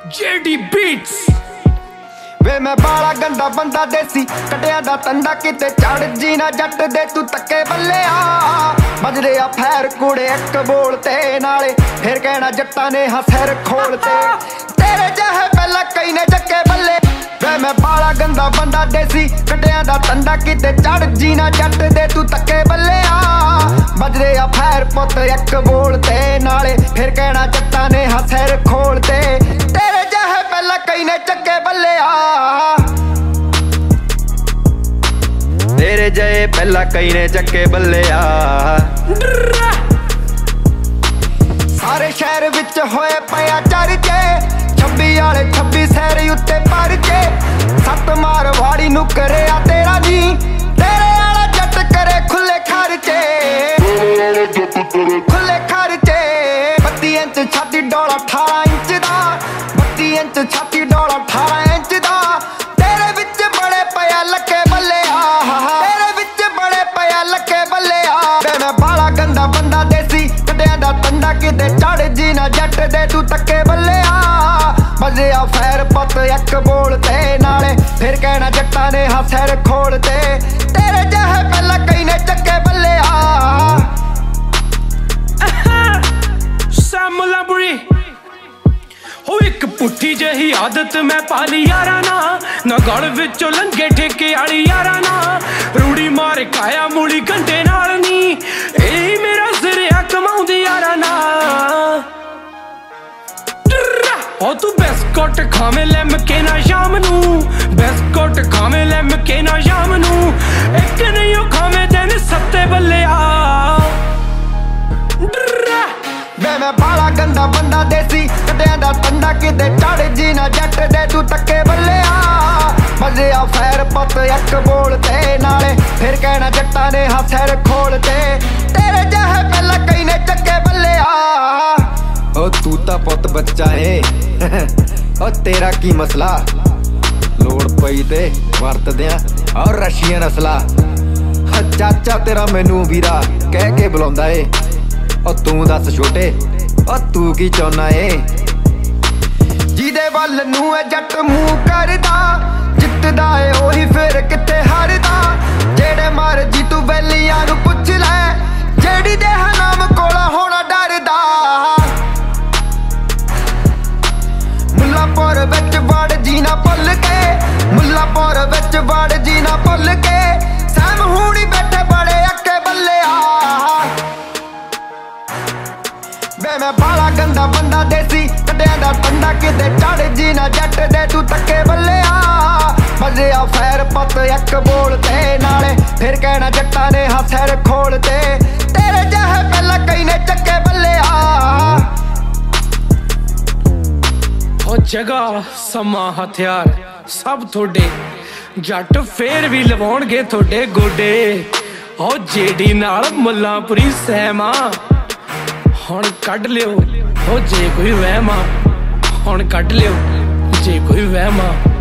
JD Beats। वे मैं बाला गंदा बंदा देसी कटिया दा तंदा किते चढ़ जीना जट दे तू तक्के बल्ले बज रहे आ फैर कूड़े एक बोलते नाले फिर कहना जट्टा ने हाँ सिर खोलते तेरे जहे पहला कई ने चक्के बल्ले। वे मैं बाला गंदा बंदा देसी कटिया दा तंदा किते चढ़ जीना जट दे तू तक्के बल्ले बज रहे आ फैर पुत एक बोलते नाले फिर कहना जट्टा ने हाँ सिर खोलते तेरे जहे पहला कई ने चक्के बल्ले तेरे जय पहला कई ने चक्के बल्ले सारे शहर विच होए पया चर्चे 26 वाले 26 शहर उत्ते परचे सत मारवाड़ी नू करे आ तेरा नी तेरे वाला जट करे खुले खर्चे 32 इंच छाती डोला 18 इंच दा 32 इंच छाती डोला 18 इंच दा तेरे विच बड़े पया लके बल्ले तेरे विच बड़े पया लके बल्ले मैं बाला गंदा बंदा देसी कटिया दा तंदा किते चढ़ जीना जट दे तू तक्के बल्ले बजे आ फैर पुत एक बोलते नाले फिर कहना जट्टा ने हाँ सिर खोलते तेरे जहे पहला कई ने चक्के बल्ले हो एक पुट्ठी जही आदत मैं पाली यारा ना गल विचों लंघे ठेके आली यारा ना रूड़ी मार काया मूली गंढे नाल नी यही मेरा सिरिया कमाउंदी यारा ना। ओ तू बिस्कुट खावे लिमके ना शाम नू बिस्कुट खावे लिमके ना शाम नू एक नहीं खावे दिन सत्ते बल्ले मैं बाला गंदा बंदा देसी कटिया दा तंदा किते चढ़ जीना जट दे तू तक्के बल्ले बजे आ फैर पुत एक बोलते नाले फिर कहना जट्टा ने हाँ सिर खोलते तेरे जहे पहला कई ने चक्के बल्ले ओ तू ता पुत बच्चा है ओ तेरा की मसला लोड़ पई ते वरत दियां और रशियन असला चाचा तेरा मैनू वीरा कह के बुलांदा ए ओ तू दस छोटे ओ तू की चाहना है जिदे वल नू जट मुंह करदा जितदा है ओही फिर किते हारदा जेड़े मर्जी तू बैलियां नू पुछ ले जेड़ी दे नाम कोल होना डरदा मुल्लापुर विच वड़ जीना भुल के मुल्लापुर विच वड़ जीना भुल के सैम हूणी बैठे बड़े अक्के बल्ले मैं बाला गंदा बंदा देसी कटिया दा तंदा किते चढ़ जीना जट दे तू तक्के बल्ले बजे आ फैर पुत एक बोलते नाले फिर कहना जट्टा ने हाँ सिर खोलते तेरे जहे पहला कई ने चक्के बल्ले हो जगह समा हथियार सब थोड़े जट फेर भी लवाउणगे थोड़े गोडे हो जेडी नाल मुल्लांपुरी सहमा हुण कढ लियो हो जे कोई वहमा हुण कढ लियो जे कोई वहमा।